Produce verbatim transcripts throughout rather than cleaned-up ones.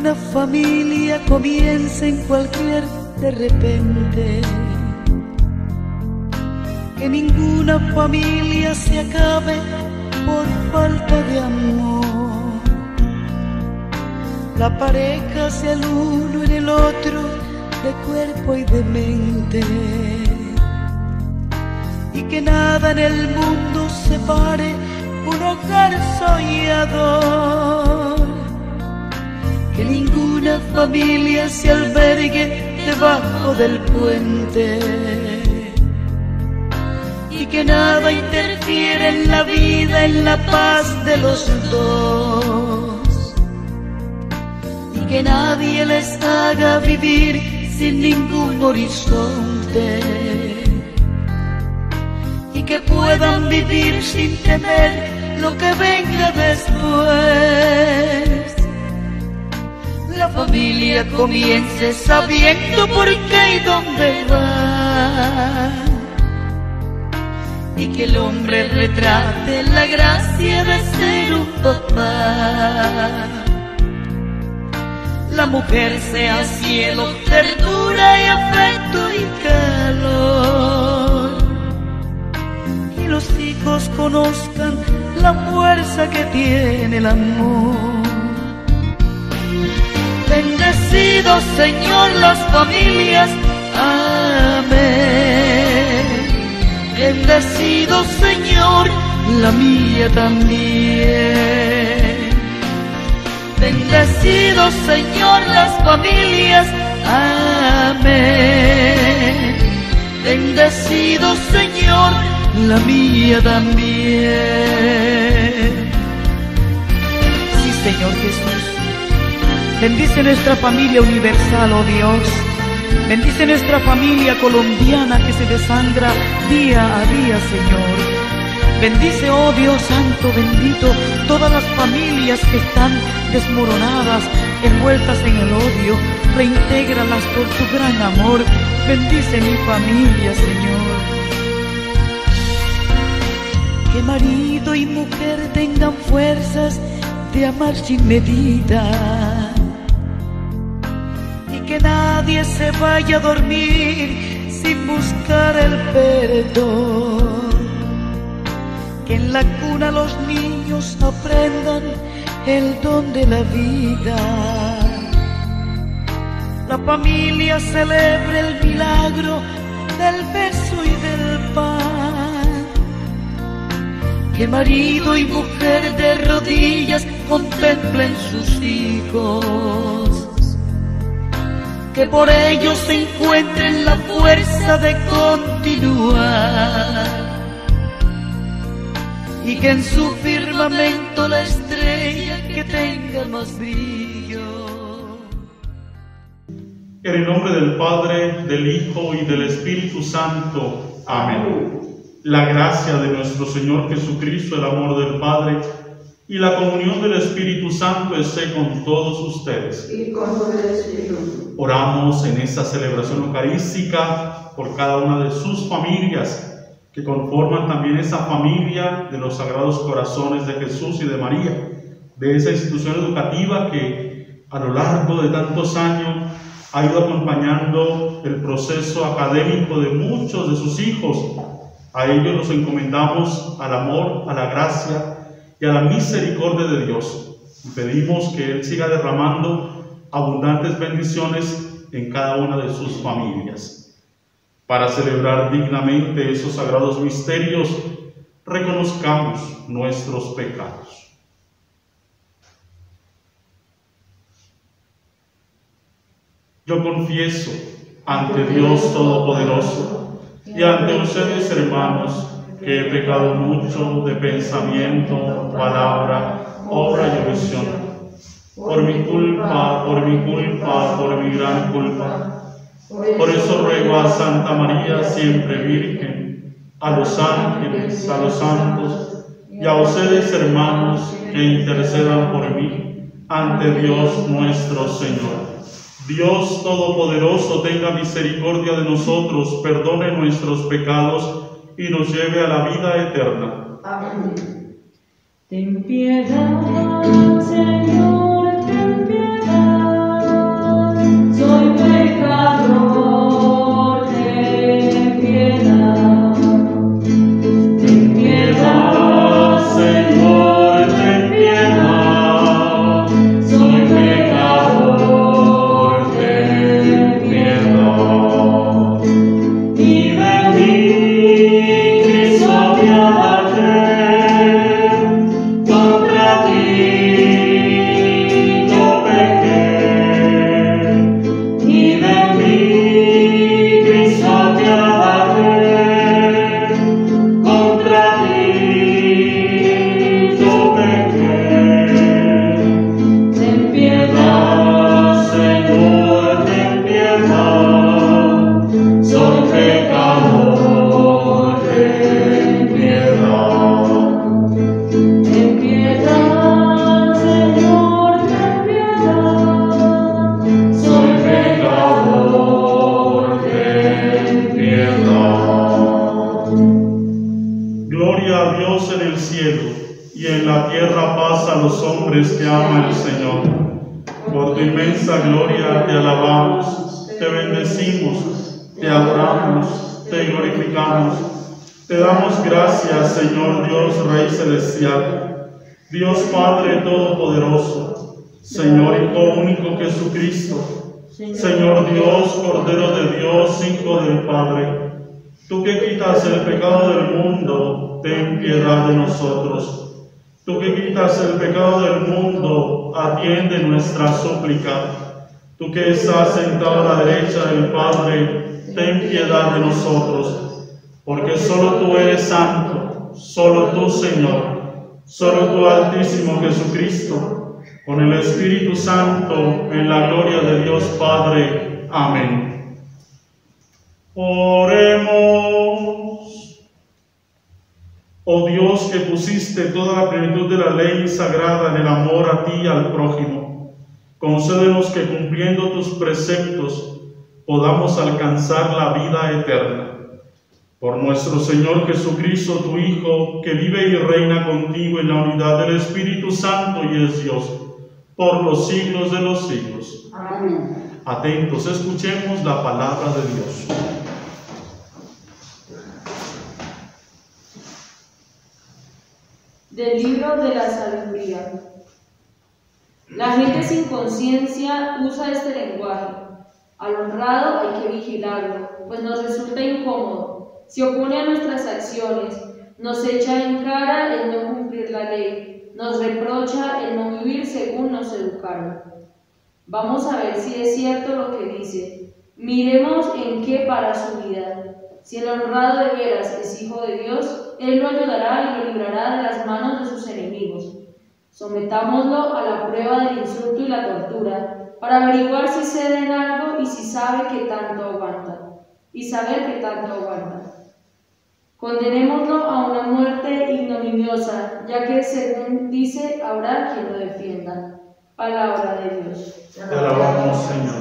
ninguna familia comience en cualquier de repente, que ninguna familia se acabe por falta de amor. La pareja sea el uno en el otro, de cuerpo y de mente, y que nada en el mundo separe un hogar soñador, que ninguna familia se albergue debajo del puente, y que nada interfiera en la vida, en la paz de los dos, y que nadie les haga vivir sin ningún horizonte, y que puedan vivir sin temer lo que venga después. La familia comience sabiendo por qué y dónde va, y que el hombre retrate la gracia de ser un papá. La mujer sea cielo, ternura y afecto y calor, y los hijos conozcan la fuerza que tiene el amor. Bendecido Señor las familias, amén. Bendecido Señor la mía también. Bendecido Señor las familias, amén. Bendecido Señor la mía también. Sí, Señor Jesús, bendice nuestra familia universal, oh Dios. Bendice nuestra familia colombiana que se desangra día a día, Señor. Bendice, oh Dios santo, bendito, todas las familias que están desmoronadas, envueltas en el odio. Reintégralas por tu gran amor. Bendice mi familia, Señor. Que marido y mujer tengan fuerzas de amar sin medida, y que nadie se vaya a dormir sin buscar el perdón. Que en la cuna los niños aprendan el don de la vida. La familia celebre el milagro del beso y del pan. Que marido y mujer de rodillas contemplen sus hijos. Que por ellos se encuentren la fuerza de continuar, y que en su firmamento la estrella que tenga más brillo. En el nombre del Padre, del Hijo y del Espíritu Santo. Amén. La gracia de nuestro Señor Jesucristo, el amor del Padre y la comunión del Espíritu Santo esté con todos ustedes. Y con el Espíritu. Oramos en esta celebración eucarística por cada una de sus familias, que conforman también esa familia de los Sagrados Corazones de Jesús y de María, de esa institución educativa que a lo largo de tantos años ha ido acompañando el proceso académico de muchos de sus hijos. A ellos los encomendamos al amor, a la gracia y a la misericordia de Dios, y pedimos que Él siga derramando abundantes bendiciones en cada una de sus familias. Para celebrar dignamente esos sagrados misterios, reconozcamos nuestros pecados. Yo confieso ante Dios Todopoderoso y ante ustedes, hermanos, que he pecado mucho de pensamiento, palabra, obra y omisión. Por mi culpa, por mi culpa, por mi gran culpa. Por eso ruego a Santa María, siempre Virgen, a los ángeles, a los santos y a ustedes, hermanos, que intercedan por mí ante Dios nuestro Señor. Dios Todopoderoso tenga misericordia de nosotros, perdone nuestros pecados y nos lleve a la vida eterna. Amén. Ten piedad, Señor, ten piedad. y en la tierra paz a los hombres que ama el Señor. Por tu inmensa gloria te alabamos, te bendecimos, te adoramos, te glorificamos. Te damos gracias, Señor Dios, Rey Celestial, Dios Padre Todopoderoso, Señor Hijo único Jesucristo, Señor Dios, Cordero de Dios, Hijo del Padre. Tú que quitas el pecado del mundo, ten piedad de nosotros. Tú que quitas el pecado del mundo, atiende nuestra súplica. Tú que estás sentado a la derecha del Padre, ten piedad de nosotros. Porque solo tú eres santo, solo tú, Señor, solo tú, Altísimo Jesucristo, con el Espíritu Santo, en la gloria de Dios Padre. Amén. Oremos. Oh Dios, que pusiste toda la plenitud de la ley sagrada en el amor a ti y al prójimo, concédenos que cumpliendo tus preceptos podamos alcanzar la vida eterna. Por nuestro Señor Jesucristo, tu Hijo, que vive y reina contigo en la unidad del Espíritu Santo y es Dios, por los siglos de los siglos. Amén. Atentos, escuchemos la palabra de Dios. Del libro de la sabiduría. La gente sin conciencia usa este lenguaje. Al honrado hay que vigilarlo, pues nos resulta incómodo. Se opone a nuestras acciones, nos echa en cara el no cumplir la ley, nos reprocha el no vivir según nos educaron. Vamos a ver si es cierto lo que dice. Miremos en qué para su vida. Si el honrado de veras es hijo de Dios, Él lo ayudará y lo librará de las manos de sus enemigos. Sometámoslo a la prueba del insulto y la tortura, para averiguar si cede en algo y si sabe que tanto aguanta. Y saber que tanto aguanta. Condenémoslo a una muerte ignominiosa, ya que, según dice, habrá quien lo defienda. Palabra de Dios. Te alabamos, Señor.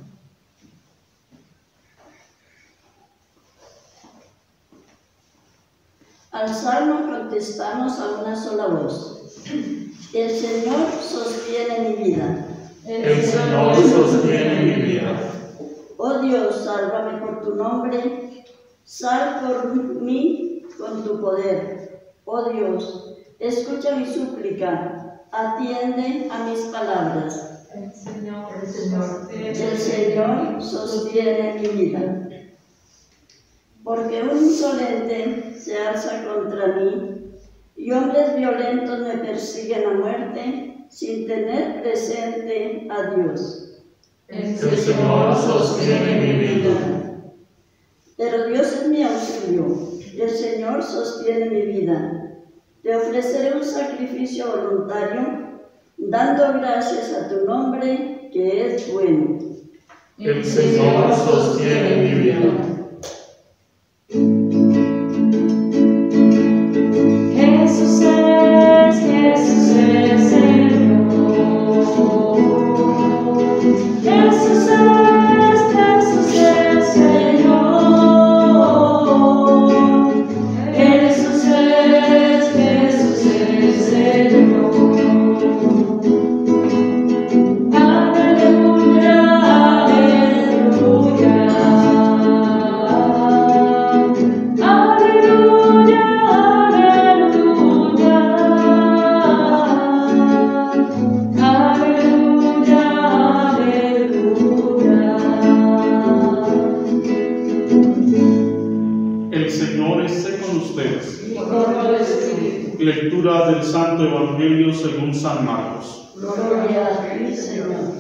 Al salmo contestamos a una sola voz. El Señor sostiene mi vida. El Señor sostiene mi vida. Oh Dios, sálvame por tu nombre. Sal por mí con tu poder. Oh Dios, escucha mi súplica. Atiende a mis palabras. El Señor, el Señor, El Señor sostiene mi vida. Porque un insolente se alza contra mí y hombres violentos me persiguen a muerte sin tener presente a Dios. el Señor sostiene mi vida. Pero Dios es mi auxilio, el Señor sostiene mi vida. Te ofreceré un sacrificio voluntario, dando gracias a tu nombre, que es bueno. El Señor sostiene mi vida. Jesús es, Jesús es Señor. Jesús es, Jesús es Señor. Jesús es, Jesús es Señor. Aleluya, aleluya. Aleluya, aleluya. Aleluya, aleluya. El Señor esté con ustedes. Y con el Espíritu. Lectura del Santo Evangelio según San Marcos. Gloria a ti, Señor.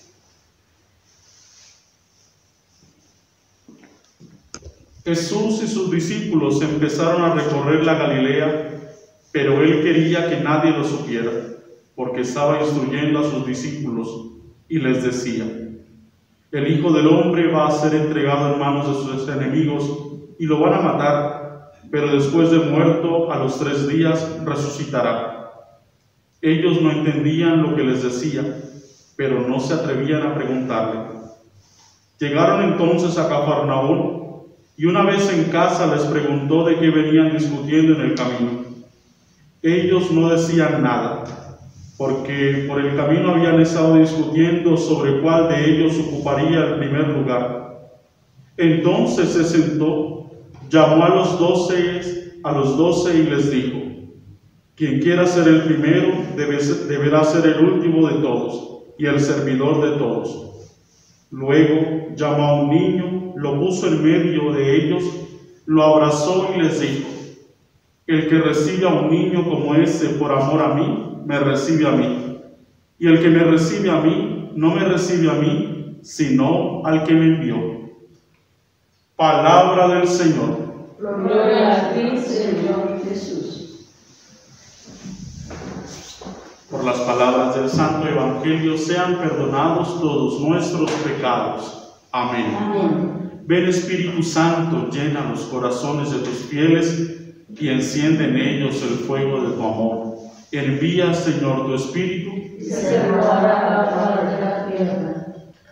Jesús y sus discípulos empezaron a recorrer la Galilea, pero él quería que nadie lo supiera, porque estaba instruyendo a sus discípulos y les decía: el Hijo del Hombre va a ser entregado en manos de sus enemigos y lo van a matar, pero después de muerto, a los tres días resucitará. Ellos no entendían lo que les decía, pero no se atrevían a preguntarle. Llegaron entonces a Cafarnaúm, y una vez en casa les preguntó de qué venían discutiendo en el camino. Ellos no decían nada, porque por el camino habían estado discutiendo sobre cuál de ellos ocuparía el primer lugar. Entonces se sentó, llamó a los doce, a los doce y les dijo: quien quiera ser el primero debe, deberá ser el último de todos y el servidor de todos. Luego llamó a un niño, lo puso en medio de ellos, lo abrazó y les dijo: el que recibe a un niño como ese por amor a mí, me recibe a mí. Y el que me recibe a mí, no me recibe a mí, sino al que me envió. Palabra del Señor. Gloria a ti, Señor Jesús. Por las palabras del Santo Evangelio sean perdonados todos nuestros pecados. Amén. Amén. Ven, Espíritu Santo, llena los corazones de tus fieles y enciende en ellos el fuego de tu amor. Envía, Señor, tu Espíritu Y se renovará la faz de la tierra.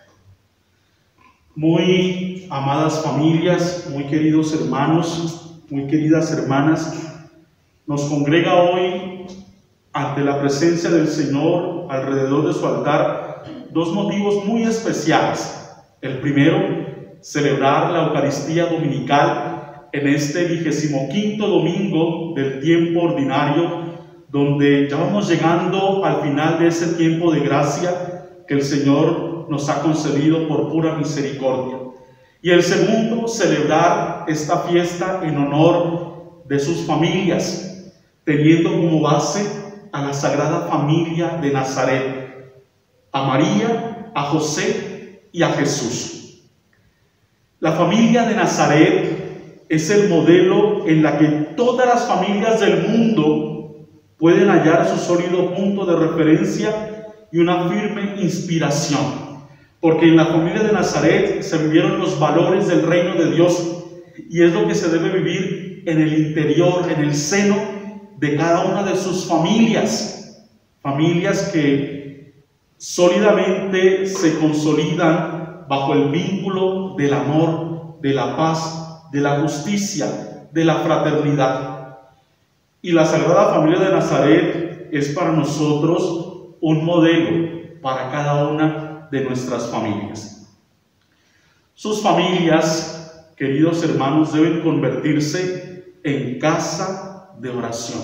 Muy amadas familias, muy queridos hermanos, muy queridas hermanas, nos congrega hoy ante la presencia del Señor alrededor de su altar dos motivos muy especiales. El primero, celebrar la Eucaristía Dominical en este vigésimo quinto domingo del tiempo ordinario, donde ya vamos llegando al final de ese tiempo de gracia que el Señor nos ha concedido por pura misericordia. Y el segundo, celebrar esta fiesta en honor de sus familias, teniendo como base a la Sagrada Familia de Nazaret, a María, a José y a Jesús. La familia de Nazaret es el modelo en la que todas las familias del mundo pueden hallar su sólido punto de referencia y una firme inspiración, porque en la familia de Nazaret se vivieron los valores del reino de Dios, y es lo que se debe vivir en el interior, en el seno de cada una de sus familias, familias que sólidamente se consolidan bajo el vínculo del amor, de la paz, de la justicia, de la fraternidad. Y la Sagrada Familia de Nazaret es para nosotros un modelo para cada una de nuestras familias. Sus familias, queridos hermanos, deben convertirse en casa de oración.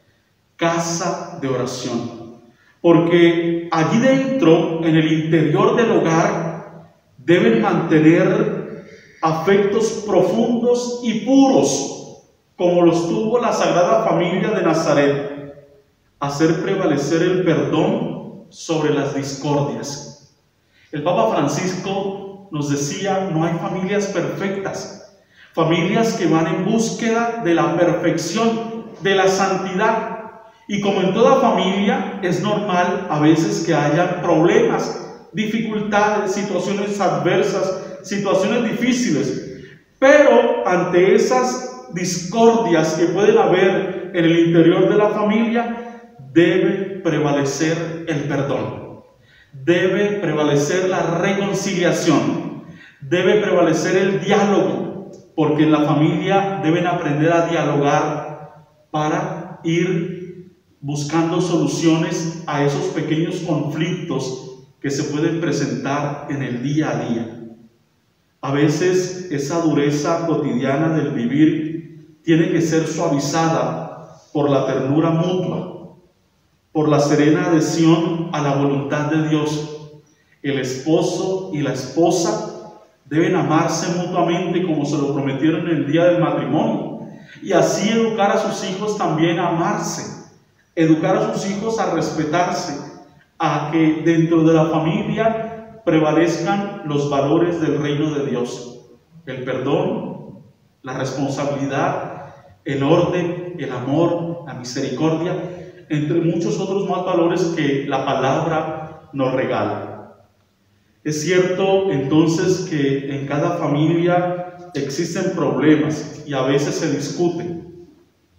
Casa de oración. Porque allí dentro, en el interior del hogar, deben mantener afectos profundos y puros, como los tuvo la Sagrada Familia de Nazaret, hacer prevalecer el perdón sobre las discordias. El Papa Francisco nos decía: no hay familias perfectas, familias que van en búsqueda de la perfección, de la santidad. Y como en toda familia, es normal a veces que haya problemas, dificultades, situaciones adversas, situaciones difíciles, pero ante esas discordias que pueden haber en el interior de la familia, debe prevalecer el perdón, debe prevalecer la reconciliación, debe prevalecer el diálogo, porque en la familia deben aprender a dialogar para ir buscando soluciones a esos pequeños conflictos que se pueden presentar en el día a día. A veces esa dureza cotidiana del vivir tiene que ser suavizada por la ternura mutua, por la serena adhesión a la voluntad de Dios. El esposo y la esposa deben amarse mutuamente como se lo prometieron en el día del matrimonio, y así educar a sus hijos también a amarse, educar a sus hijos a respetarse, a que dentro de la familia prevalezcan los valores del reino de Dios: el perdón, la responsabilidad, el orden, el amor, la misericordia, entre muchos otros más valores que la palabra nos regala. Es cierto entonces que en cada familia existen problemas y a veces se discuten,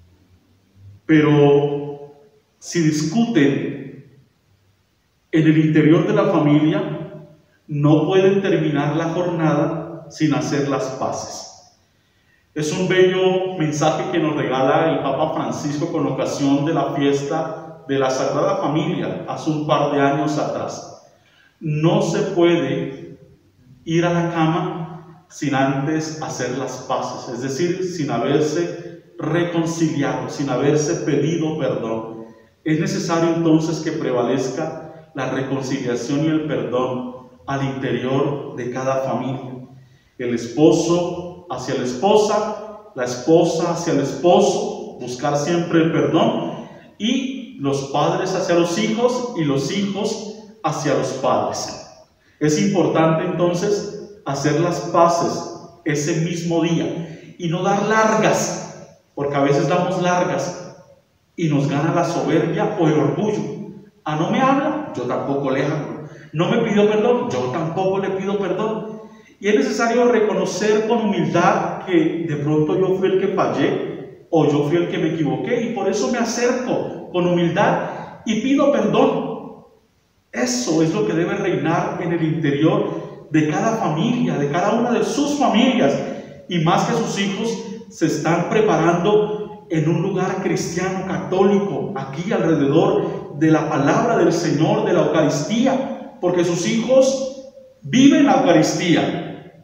pero si discuten en el interior de la familia, no pueden terminar la jornada sin hacer las paces. Es un bello mensaje que nos regala el Papa Francisco con ocasión de la fiesta de la Sagrada Familia hace un par de años atrás. No se puede ir a la cama sin antes hacer las paces, es decir, sin haberse reconciliado, sin haberse pedido perdón. Es necesario entonces que prevalezca la reconciliación y el perdón al interior de cada familia. El esposo hacia la esposa, la esposa hacia el esposo, buscar siempre el perdón, y los padres hacia los hijos y los hijos hacia los padres. Es importante entonces hacer las paces ese mismo día y no dar largas, porque a veces damos largas y nos gana la soberbia o el orgullo. Ah, no me habla, yo tampoco le hablo. No me pidió perdón, yo tampoco le pido perdón. Y es necesario reconocer con humildad que de pronto yo fui el que fallé o yo fui el que me equivoqué, y por eso me acerco con humildad y pido perdón. Eso es lo que debe reinar en el interior de cada familia, de cada una de sus familias, y más que sus hijos se están preparando en un lugar cristiano, católico, aquí alrededor de la palabra del Señor, de la Eucaristía, porque sus hijos viven la Eucaristía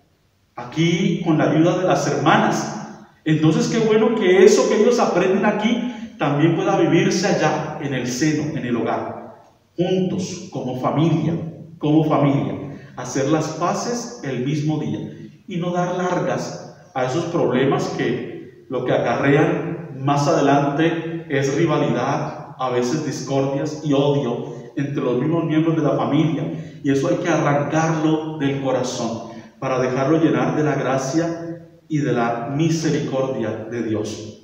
aquí con la ayuda de las hermanas. Entonces qué bueno que eso que ellos aprenden aquí también pueda vivirse allá en el seno, en el hogar, juntos, como familia, como familia, hacer las paces el mismo día y no dar largas a esos problemas que lo que acarrean más adelante es rivalidad, a veces discordias y odio entre los mismos miembros de la familia, y eso hay que arrancarlo del corazón para dejarlo llenar de la gracia y de la misericordia de Dios.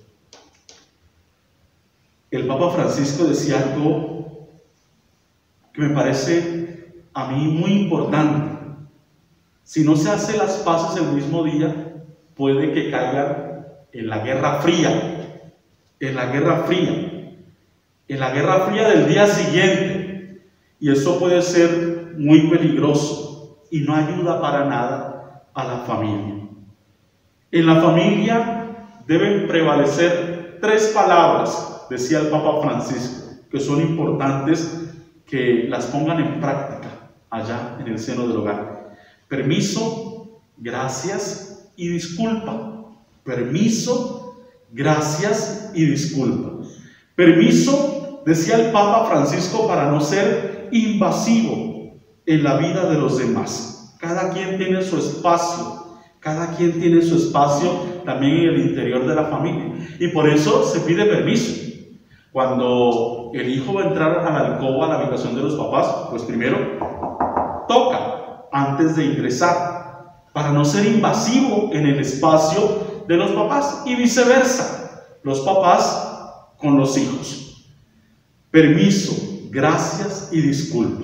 El Papa Francisco decía algo que me parece a mí muy importante. Si no se hace las paces el mismo día, puede que caigan en la guerra fría, en la guerra fría, en la guerra fría del día siguiente, y eso puede ser muy peligroso y no ayuda para nada a la familia. En la familia deben prevalecer tres palabras, decía el Papa Francisco, que son importantes que las pongan en práctica allá en el seno del hogar: permiso, gracias y disculpa. Permiso, gracias y disculpa. Permiso, decía el Papa Francisco, para no ser invasivo en la vida de los demás. Cada quien tiene su espacio, cada quien tiene su espacio también en el interior de la familia, y por eso se pide permiso. Cuando el hijo va a entrar a la alcoba, a la habitación de los papás, pues primero toca antes de ingresar, para no ser invasivo en el espacio de los papás, y viceversa, los papás con los hijos. Permiso, gracias y disculpa.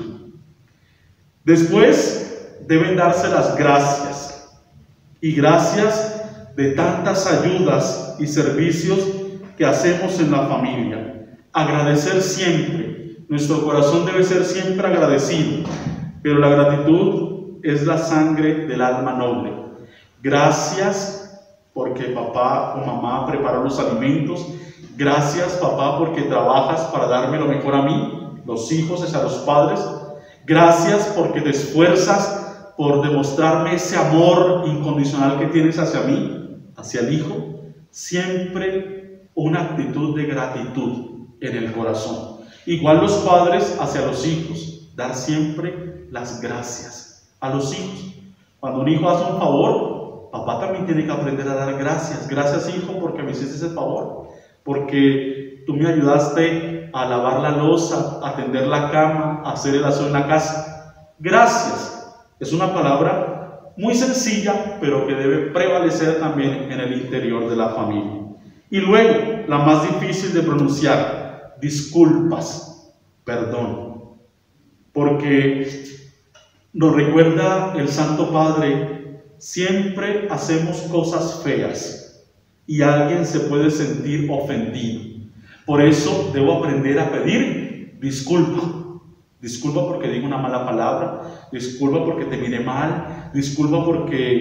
Después deben darse las gracias, y gracias de tantas ayudas y servicios que hacemos en la familia. Agradecer siempre, nuestro corazón debe ser siempre agradecido, pero la gratitud es la sangre del alma noble. Gracias porque papá o mamá preparó los alimentos. Gracias, papá, porque trabajas para darme lo mejor a mí, los hijos, es a los padres. Gracias porque te esfuerzas por demostrarme ese amor incondicional que tienes hacia mí, hacia el hijo. Siempre una actitud de gratitud en el corazón. Igual los padres hacia los hijos, dar siempre las gracias a los hijos. Cuando un hijo hace un favor, papá también tiene que aprender a dar gracias. Gracias, hijo, porque me hiciste ese favor, porque tú me ayudaste a lavar la loza, a tender la cama, a hacer el aseo en la casa. Gracias. Es una palabra muy sencilla, pero que debe prevalecer también en el interior de la familia. Y luego, la más difícil de pronunciar: disculpas, perdón. Porque nos recuerda el Santo Padre, siempre hacemos cosas feas y alguien se puede sentir ofendido. Por eso debo aprender a pedir disculpa. Disculpa porque digo una mala palabra, disculpa porque te miré mal, disculpa porque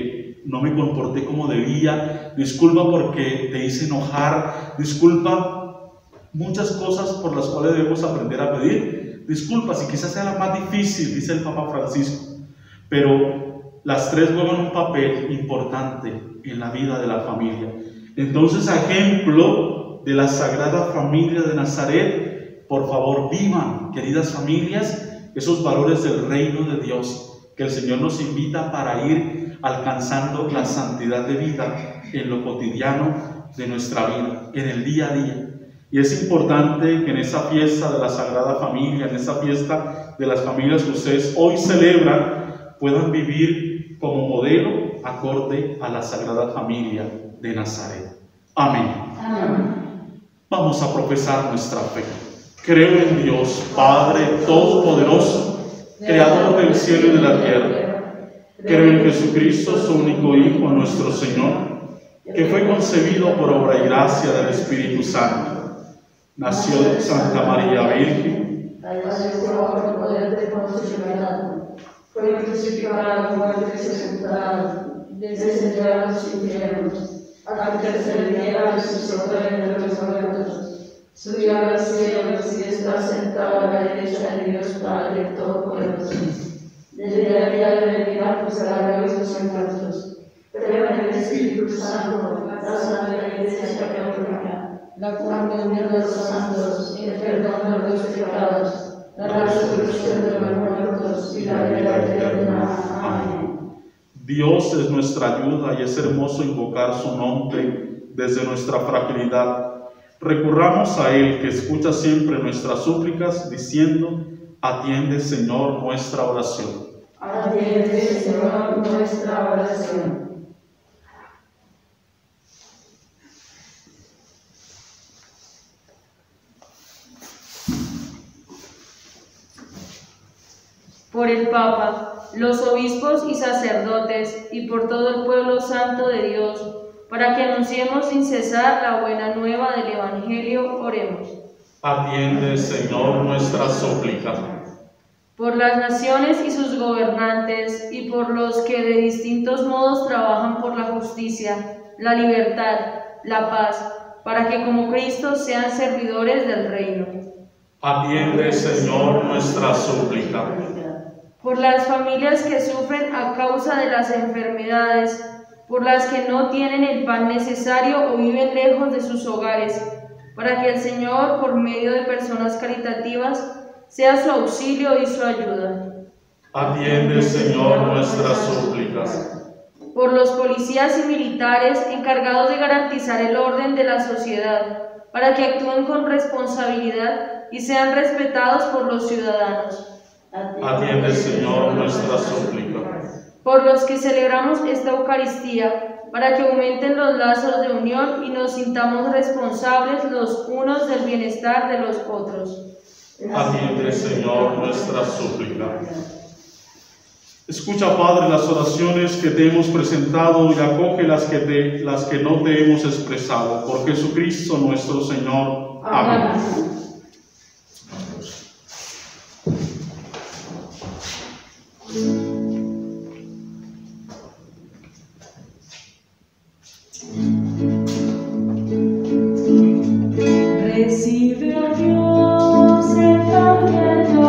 no me comporté como debía, disculpa porque te hice enojar, disculpa muchas cosas por las cuales debemos aprender a pedir disculpas, y quizás sea la más difícil, dice el Papa Francisco, pero las tres juegan un papel importante en la vida de la familia. Entonces, a ejemplo de la Sagrada Familia de Nazaret, por favor vivan, queridas familias, esos valores del reino de Dios que el Señor nos invita para ir alcanzando la santidad de vida en lo cotidiano de nuestra vida, en el día a día. Y es importante que en esa fiesta de la Sagrada Familia, en esa fiesta de las familias que ustedes hoy celebran, puedan vivir como modelo acorde a la Sagrada Familia de Nazaret. Amén. Amén. Vamos a profesar nuestra fe. Creo en Dios, Padre Todopoderoso, Creador del cielo y de la tierra. Creo en Jesucristo, su único Hijo, nuestro Señor, que fue concebido por obra y gracia del Espíritu Santo. Nació de Santa María Virgen. Padeció por poder de Poncio Pilato. Fue crucificado, muerto y sepultado. Descendió a los infiernos. Al tercer día resucitó entre los muertos. Subió a los cielos y está sentado a la derecha de Dios Padre Todopoderoso. Desde allí ha de venir a juzgar a vivos y muertos. Creo en el Espíritu Santo, la Santa Iglesia Católica, la comunión de los santos, el perdón de los pecados, la resurrección de los muertos y la vida eterna. Amén. Dios es nuestra ayuda y es hermoso invocar su nombre desde nuestra fragilidad. Recurramos a Él, que escucha siempre nuestras súplicas, diciendo: atiende, Señor, nuestra oración. Atiende, Señor, nuestra oración. Por el Papa, los obispos y sacerdotes, y por todo el pueblo santo de Dios, para que anunciemos sin cesar la buena nueva del Evangelio, oremos. Atiende, Señor, nuestra súplica. Por las naciones y sus gobernantes, y por los que de distintos modos trabajan por la justicia, la libertad, la paz, para que como Cristo sean servidores del reino. Atiende, Señor, nuestra súplica. Por las familias que sufren a causa de las enfermedades, por las que no tienen el pan necesario o viven lejos de sus hogares, para que el Señor, por medio de personas caritativas, sea su auxilio y su ayuda. Atiende, Señor, nuestras súplicas. Por los policías y militares encargados de garantizar el orden de la sociedad, para que actúen con responsabilidad y sean respetados por los ciudadanos. Atiende, Señor, nuestra súplica. Por los que celebramos esta Eucaristía, para que aumenten los lazos de unión y nos sintamos responsables los unos del bienestar de los otros. Atiende, Señor, nuestra súplica. Escucha, Padre, las oraciones que te hemos presentado y acoge las que, te, las que no te hemos expresado. Por Jesucristo nuestro Señor. Amén. Amén. Recibe a Dios el pan que te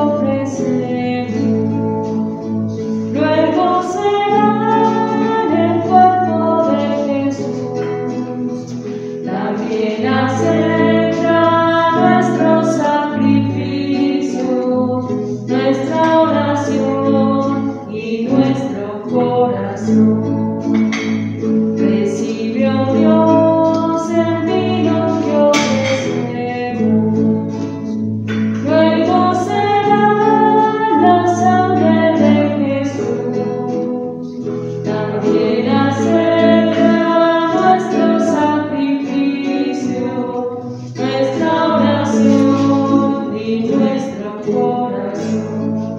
ofrecemos, luego será el cuerpo de Jesús. También acepta nuestro sacrificio, nuestra oración y nuestro corazón. Recibe a Dios el vino que ofrecemos, luego será la sangre de Jesús. También acepta nuestro sacrificio, nuestra oración y nuestro corazón.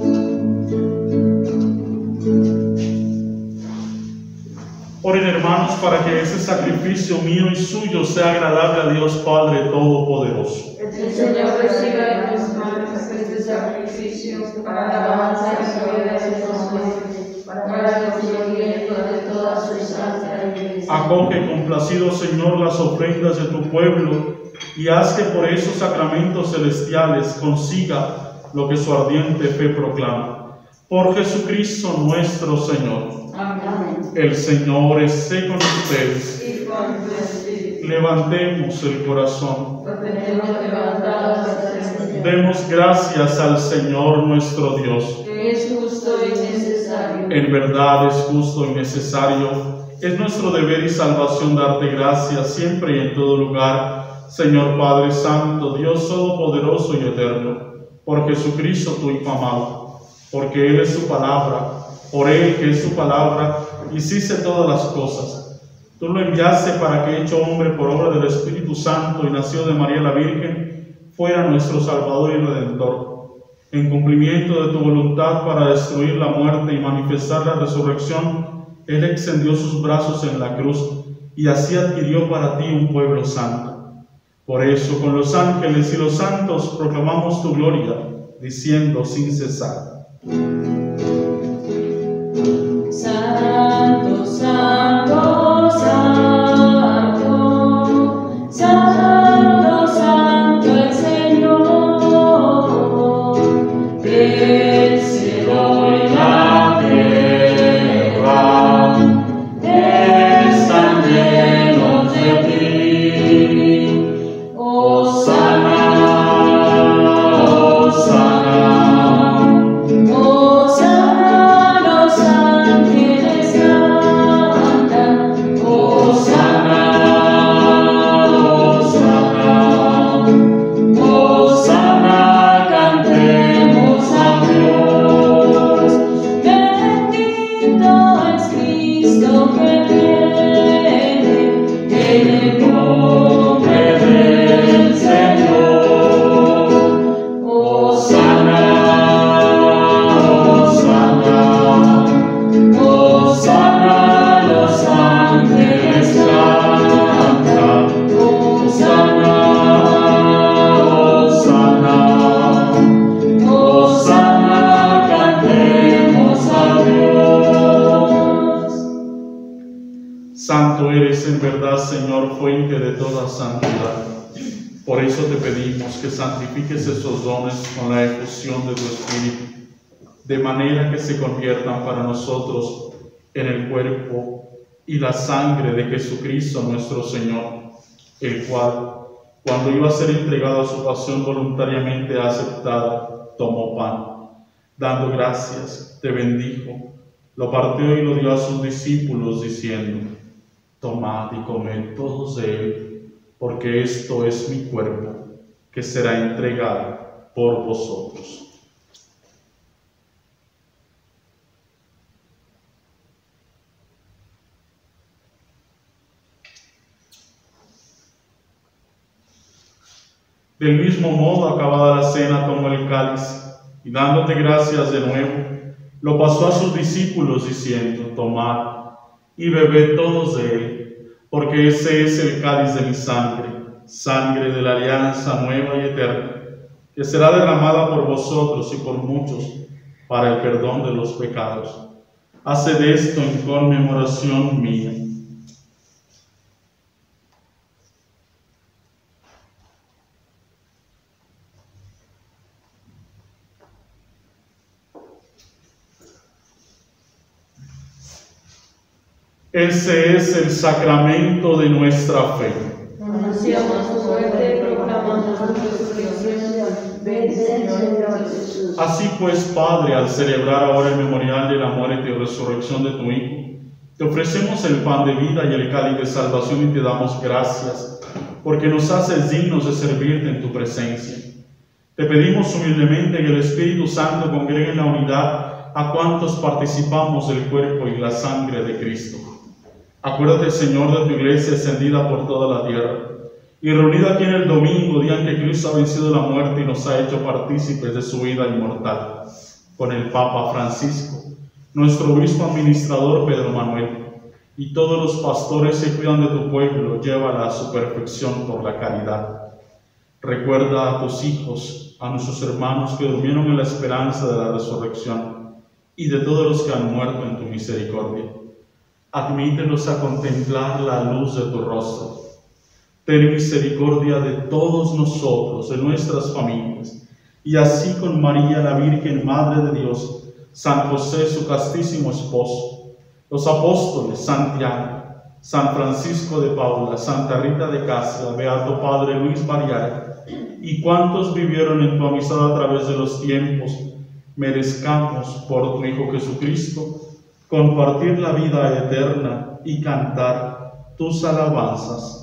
Oren, hermanos, para que ese sacrificio mío y suyo sea agradable a Dios Padre Todopoderoso. El Señor reciba de tus manos este sacrificio para la alabanza y gloria de su nombre, para el cumplimiento de todas sus santas Acoge complacido, Señor, las ofrendas de tu pueblo y haz que por esos sacramentos celestiales consiga lo que su ardiente fe proclama. Por Jesucristo nuestro Señor. Amén. El Señor esté con ustedes. Y con tu espíritu. Levantemos el corazón. Lo tenemos levantado hacia el Señor. Demos gracias al Señor nuestro Dios. Que es justo y necesario. En verdad es justo y necesario. Es nuestro deber y salvación darte gracias siempre y en todo lugar, Señor Padre Santo, Dios Todopoderoso y Eterno, por Jesucristo tu Hijo amado, porque Él es su palabra, por Él que es su palabra, hiciste todas las cosas. Tú lo enviaste para que, hecho hombre por obra del Espíritu Santo y nacido de María la Virgen, fuera nuestro Salvador y Redentor. En cumplimiento de tu voluntad para destruir la muerte y manifestar la resurrección, Él extendió sus brazos en la cruz y así adquirió para ti un pueblo santo. Por eso, con los ángeles y los santos proclamamos tu gloria, diciendo sin cesar: Santo, santo, santo, santo, santo el Señor, el cielo y la tierra están llenos de ti. Hosana, Hosana, Hosana, los ángeles cantan. Hosana, Hosana, Hosana, cantemos a Dios. Bendito es Cristo que viene en el nombre del Señor. Hosana, Hosana, Hosana, los ángeles cantan. Hosana, Hosana, Hosana, cantemos a Dios. Santo eres en verdad, Señor, fuente de toda santidad. Por eso te pedimos que santifiques esos dones con la efusión de tu Espíritu, de manera que se conviertan para nosotros en el cuerpo y la sangre de Jesucristo nuestro Señor, el cual, cuando iba a ser entregado a su pasión voluntariamente aceptada, tomó pan. Dando gracias, te bendijo, lo partió y lo dio a sus discípulos, diciendo: tomad y comed todos de él, porque esto es mi cuerpo, que será entregado por vosotros. Del mismo modo, acabada la cena, tomó el cáliz, y dándote gracias de nuevo, lo pasó a sus discípulos, diciendo: tomad y bebed todos de él, porque ese es el cáliz de mi sangre, sangre de la alianza nueva y eterna, que será derramada por vosotros y por muchos para el perdón de los pecados. Haced esto en conmemoración mía. Ese es el sacramento de nuestra fe. Anunciamos tu muerte y proclamamos tu resurrección. Ven, Señor Jesús. Así pues, Padre, al celebrar ahora el memorial de la muerte y resurrección de tu Hijo, te ofrecemos el pan de vida y el cáliz de salvación y te damos gracias, porque nos haces dignos de servirte en tu presencia. Te pedimos humildemente que el Espíritu Santo congregue en la unidad a cuantos participamos del cuerpo y la sangre de Cristo. Acuérdate, Señor, de tu iglesia extendida por toda la tierra y reunida aquí en el domingo, día en que Cristo ha vencido la muerte y nos ha hecho partícipes de su vida inmortal, con el Papa Francisco, nuestro obispo administrador Pedro Manuel, y todos los pastores que cuidan de tu pueblo, llévala a su perfección por la caridad. Recuerda a tus hijos, a nuestros hermanos que durmieron en la esperanza de la resurrección, y de todos los que han muerto en tu misericordia. admítelos a contemplar la luz de tu rostro. Ten misericordia de todos nosotros, de nuestras familias, y así con María, la Virgen Madre de Dios, San José, su castísimo esposo, los apóstoles Santiago, San Francisco de Paula, Santa Rita de Cássia, Beato Padre Luis Mariano, y cuantos vivieron en tu amistad a través de los tiempos, merezcamos por tu Hijo Jesucristo compartir la vida eterna y cantar tus alabanzas.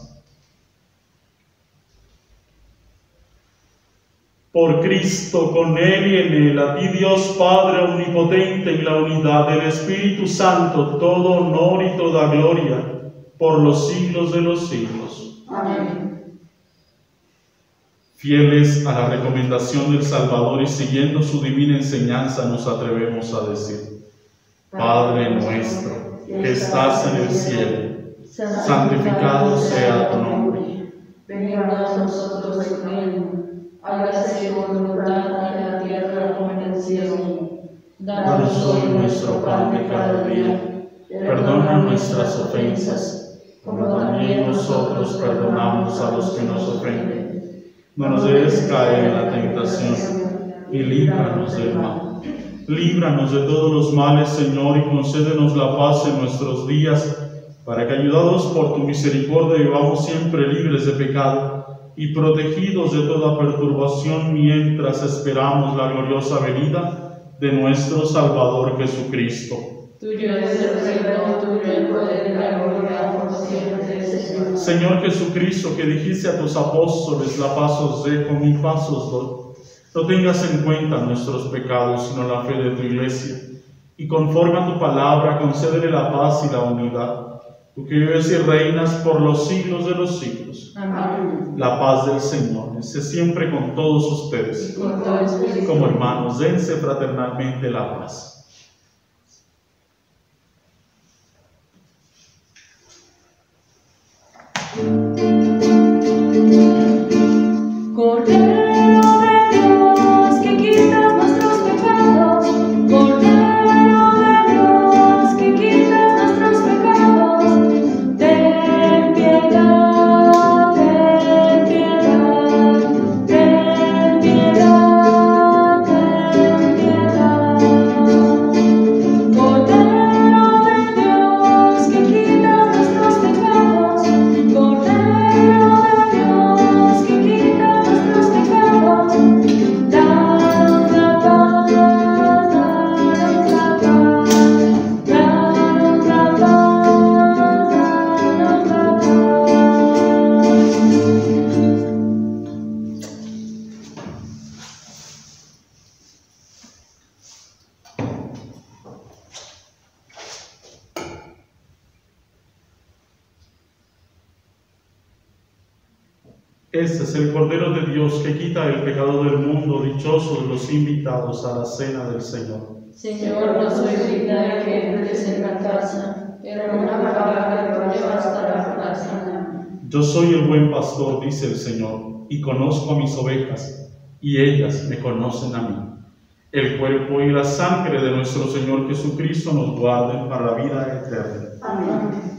Por Cristo, con Él y en Él, a ti Dios Padre Omnipotente, y la unidad del Espíritu Santo, todo honor y toda gloria, por los siglos de los siglos. Amén. Fieles a la recomendación del Salvador y siguiendo su divina enseñanza, nos atrevemos a decir: Padre nuestro, que estás en el cielo, santificado sea tu nombre. Venga a nosotros tu reino. Hágase tu voluntad en la tierra como en el cielo. Danos hoy nuestro pan de cada día. Perdona nuestras ofensas, como también nosotros perdonamos a los que nos ofenden. No nos dejes caer en la tentación, y líbranos del mal. Líbranos de todos los males, Señor, y concédenos la paz en nuestros días, para que, ayudados por tu misericordia, vivamos siempre libres de pecado y protegidos de toda perturbación, mientras esperamos la gloriosa venida de nuestro Salvador Jesucristo. Tuyo es el reino, tuyo el poder y la gloria por siempre, Señor. Señor Jesucristo, que dijiste a tus apóstoles: la paz os dejo, mi paz os doy. No tengas en cuenta nuestros pecados, sino la fe de tu Iglesia, y conforme a tu palabra, concédele la paz y la unidad. Tú que vives y reinas por los siglos de los siglos. Amén. La paz del Señor esté siempre con todos ustedes. Y con todo espíritu. Como hermanos, dense fraternalmente la paz. Cordero de Dios, que quitas nuestros pecados, Cordero de Dios, que quitas nuestros pecados, ten piedad, ten piedad, ten piedad, ten piedad. Cordero de Dios, que quitas nuestros pecados, Cordero de Dios, que quitas nuestros pecados, danos la paz, danos la paz, danos la paz, danos la paz. Este es el Cordero de Dios que quita el pecado del mundo. Dichosos los invitados a la cena del Señor. Señor, no soy digna de que entres en la casa, pero una palabra que tuya bastará para sanarme. Yo soy el buen pastor, dice el Señor, y conozco a mis ovejas, y ellas me conocen a mí. El cuerpo y la sangre de nuestro Señor Jesucristo nos guarden para la vida eterna. Amén.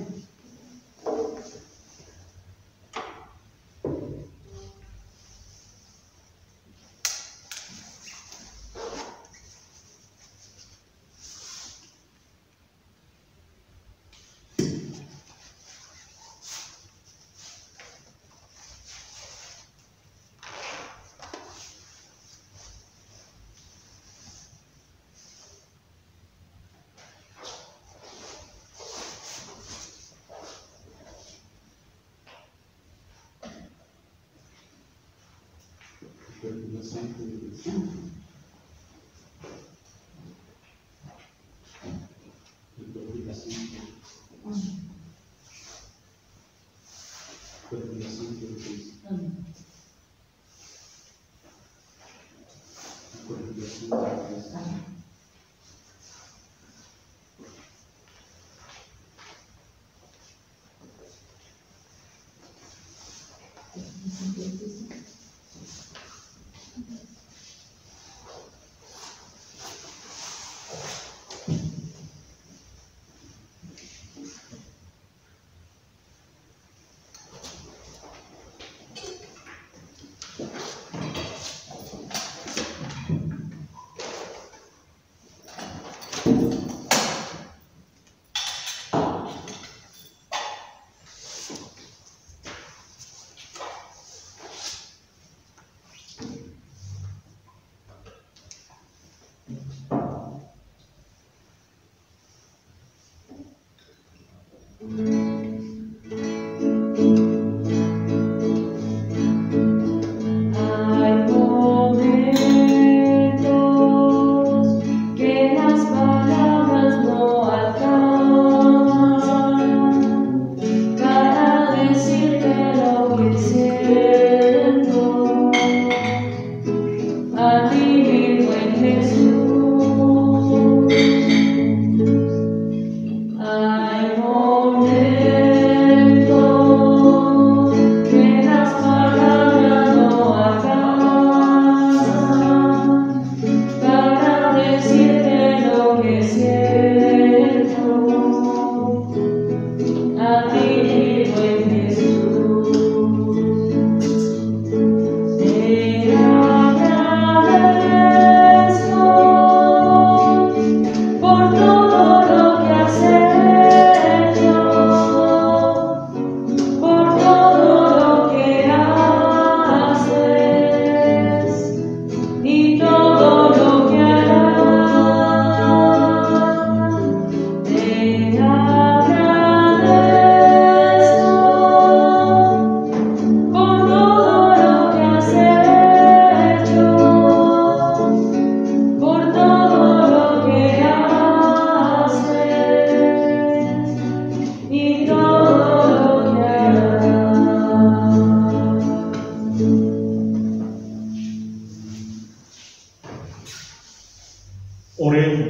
Oremos.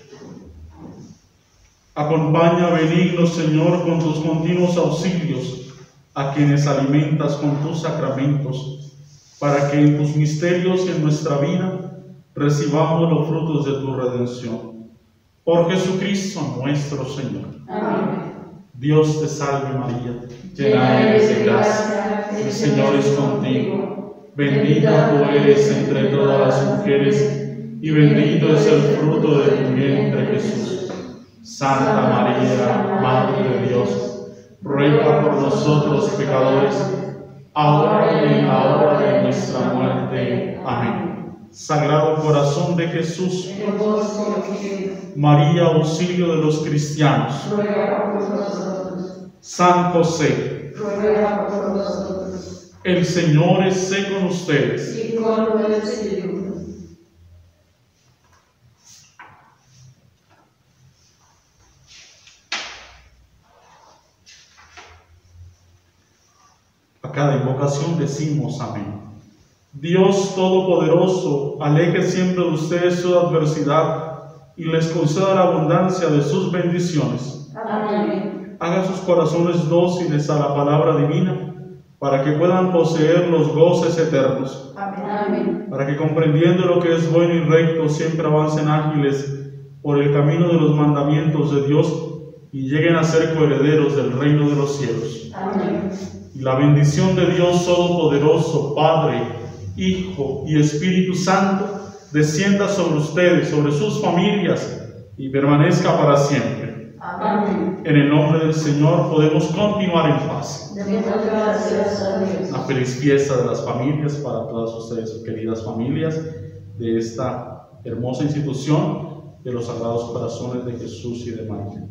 Acompaña, benigno Señor, con tus continuos auxilios a quienes alimentas con tus sacramentos, para que en tus misterios y en nuestra vida recibamos los frutos de tu redención. Por Jesucristo nuestro Señor. Amén. Dios te salve María, llena eres de gracia, el Señor es contigo. Bendita tú eres entre todas las mujeres, y bendito es el fruto de tu vientre Jesús. Santa María, Madre de Dios, ruega por nosotros pecadores, ahora y en la hora de nuestra muerte. Amén. Sagrado Corazón de Jesús, María, auxilio de los cristianos, Ruega por nosotros. San José, Ruega por nosotros. el Señor esté con ustedes. Y con el Espíritu. A cada invocación decimos amén. Dios Todopoderoso, aleje siempre de ustedes toda adversidad y les conceda la abundancia de sus bendiciones. Amén. Haga sus corazones dóciles a la palabra divina, para que puedan poseer los goces eternos. Amén. Para que, comprendiendo lo que es bueno y recto, siempre avancen ágiles por el camino de los mandamientos de Dios y lleguen a ser coherederos del reino de los cielos. Amén. Y la bendición de Dios Todopoderoso, Padre, Hijo y Espíritu Santo, descienda sobre ustedes, sobre sus familias, y permanezca para siempre. Amén. En el nombre del Señor podemos continuar en paz. Demos gracias a Dios. Una feliz fiesta de las familias para todas ustedes, queridas familias, de esta hermosa institución de los Sagrados Corazones de Jesús y de María.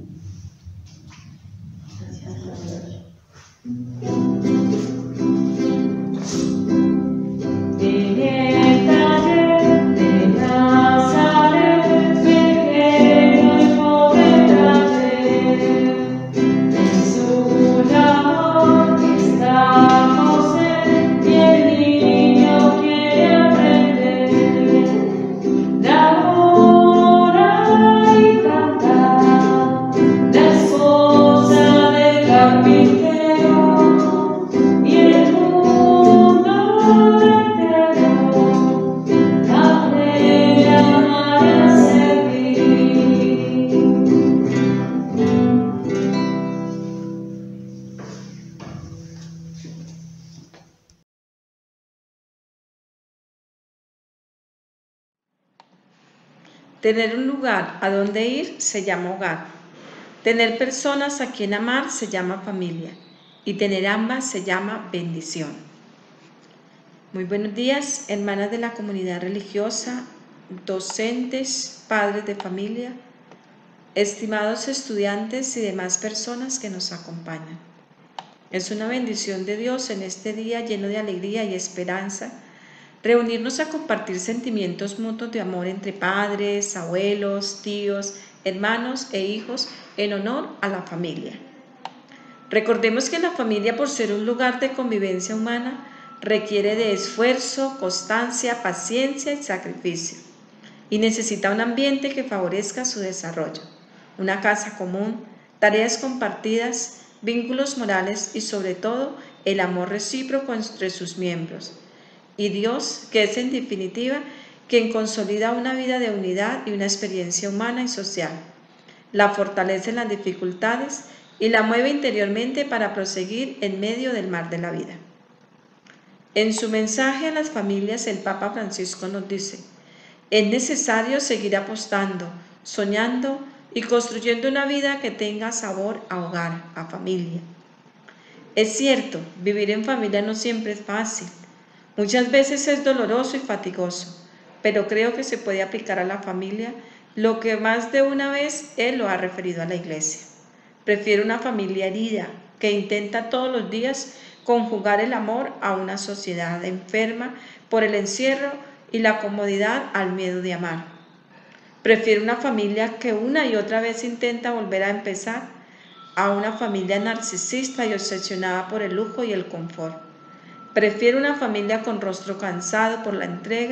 Gracias a Dios. En el taller de Nazaret, pequeño y pobre taller, en su labor está José, y el niño quiere aprender. Labora y canta, la esposa del carpintero, y el mundo entero aprende a amar y a servir. Tener un lugar a donde ir se llama hogar. Tener personas a quien amar se llama familia. Y tener ambas se llama bendición. Muy buenos días, hermanas de la comunidad religiosa, docentes, padres de familia, estimados estudiantes y demás personas que nos acompañan. Es una bendición de Dios en este día lleno de alegría y esperanza reunirnos a compartir sentimientos mutuos de amor entre padres, abuelos, tíos, hermanos e hijos en honor a la familia. Recordemos que la familia, por ser un lugar de convivencia humana, requiere de esfuerzo, constancia, paciencia y sacrificio, y necesita un ambiente que favorezca su desarrollo, una casa común, tareas compartidas, vínculos morales y sobre todo el amor recíproco entre sus miembros, y Dios, que es en definitiva quien consolida una vida de unidad y una experiencia humana y social, la fortalece en las dificultades y la mueve interiormente para proseguir en medio del mar de la vida. En su mensaje a las familias, el Papa Francisco nos dice: es necesario seguir apostando, soñando y construyendo una vida que tenga sabor a hogar, a familia. Es cierto, vivir en familia no siempre es fácil. Muchas veces es doloroso y fatigoso, pero creo que se puede aplicar a la familia lo que más de una vez él lo ha referido a la Iglesia. Prefiero una familia herida que intenta todos los días conjugar el amor a una sociedad enferma por el encierro y la comodidad al miedo de amar. Prefiero una familia que una y otra vez intenta volver a empezar a una familia narcisista y obsesionada por el lujo y el confort. Prefiero una familia con rostro cansado por la entrega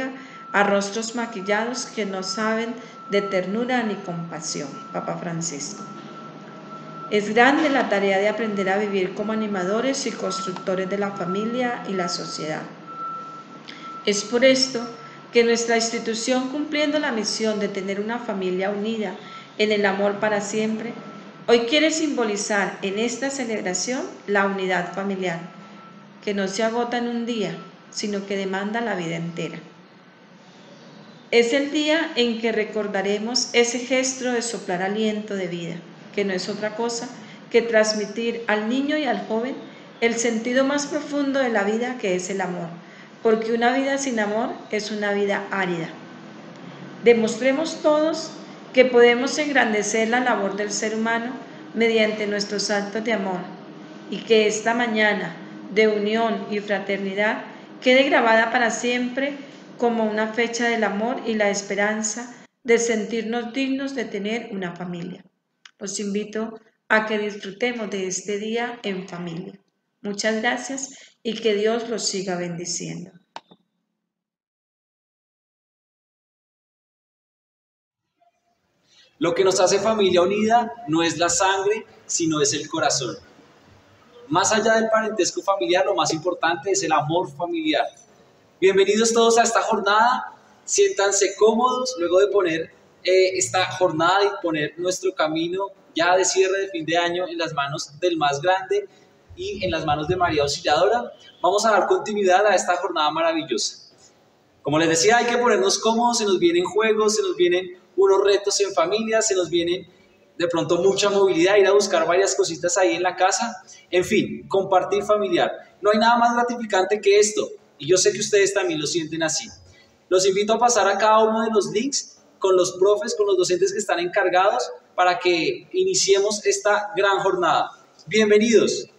a rostros maquillados que no saben de ternura ni compasión. Papa Francisco. Es grande la tarea de aprender a vivir como animadores y constructores de la familia y la sociedad. Es por esto que nuestra institución, cumpliendo la misión de tener una familia unida en el amor para siempre, hoy quiere simbolizar en esta celebración la unidad familiar, que no se agota en un día, sino que demanda la vida entera. Es el día en que recordaremos ese gesto de soplar aliento de vida, que no es otra cosa que transmitir al niño y al joven el sentido más profundo de la vida, que es el amor, porque una vida sin amor es una vida árida. Demostremos todos que podemos engrandecer la labor del ser humano mediante nuestros actos de amor, y que esta mañana de unión y fraternidad quede grabada para siempre como una fecha del amor y la esperanza de sentirnos dignos de tener una familia. Los invito a que disfrutemos de este día en familia. Muchas gracias y que Dios los siga bendiciendo. Lo que nos hace familia unida no es la sangre, sino es el corazón. Más allá del parentesco familiar, lo más importante es el amor familiar. Bienvenidos todos a esta jornada. Siéntanse cómodos luego de poner eh, esta jornada y poner nuestro camino ya de cierre de fin de año en las manos del más grande y en las manos de María Auxiliadora. Vamos a dar continuidad a esta jornada maravillosa. Como les decía, hay que ponernos cómodos, se nos vienen juegos, se nos vienen unos retos en familia, se nos vienen de pronto mucha movilidad, ir a buscar varias cositas ahí en la casa. En fin, compartir familiar. No hay nada más gratificante que esto, y yo sé que ustedes también lo sienten así. Los invito a pasar a cada uno de los links con los profes, con los docentes que están encargados para que iniciemos esta gran jornada. Bienvenidos.